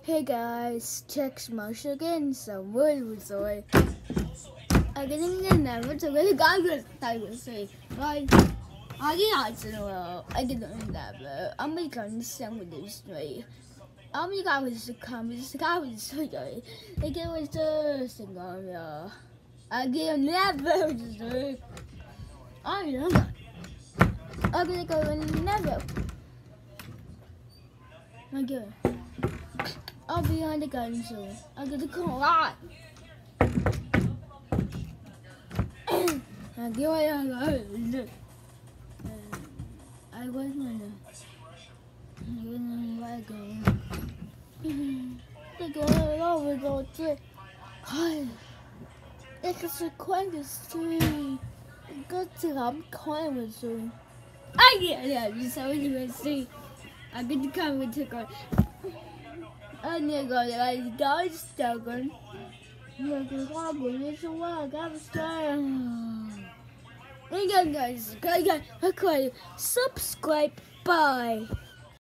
Hey guys, check Smash again, some word resort. Again in never to really guys I will say right. I get out I get on that I'm making the same with this way. I'm the guy with the comments, the guy with the story. They get with the single. I get never to I don't know. I'm gonna go never. My girl. I'll be on the gun soon. I'm gonna come on. I go on. I was gonna go over go to hi. It's a sequence to go to I'm calling with soon. Yeah, just so you can see. I get to come with the gun. I need to go like guys stubborn. You're going to work. I'm scared. Hey guys, subscribe. Bye.